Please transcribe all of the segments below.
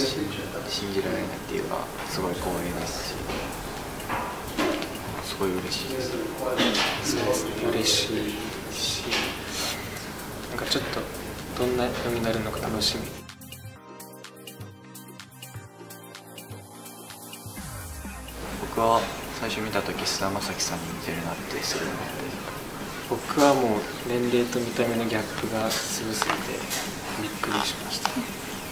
信じられないっていうか、すごい光栄ですし、すごい嬉しいです。 そうですね、嬉しいし、なんかちょっとどんな読みになるのか楽しみ。 僕は最初見た時菅田将暉さんに似てるなってすごい思って、 僕はもう年齢と見た目のギャップがすごすぎてびっくりしました。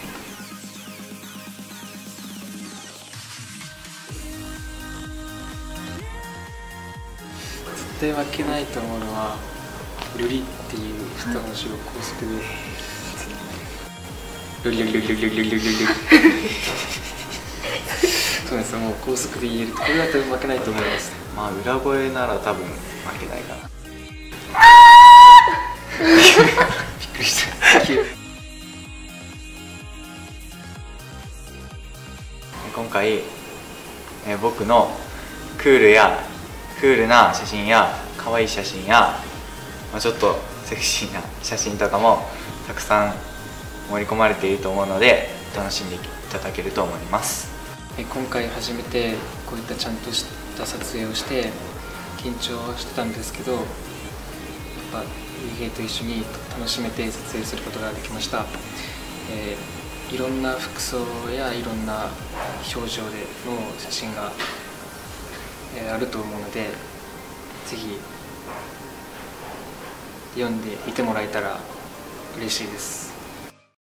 絶対負けないと思うのはルリっていう二文字を高速でルリルリルリルリルリルリそうです、もう高速で言える。これだと負けないと思います。 まあ裏声なら多分負けないかな。びっくりした。今回、僕のクールな写真や可愛い写真や、ちょっとセクシーな写真とかもたくさん盛り込まれていると思うので、楽しんでいただけると思います。 今回初めてこういったちゃんとした撮影をして緊張してたんですけど、やっぱゆうへいと一緒に楽しめて撮影することができました。いろんな服装やいろんな表情での写真が、あると思うので、ぜひ読んで見てもらえたら嬉しいです。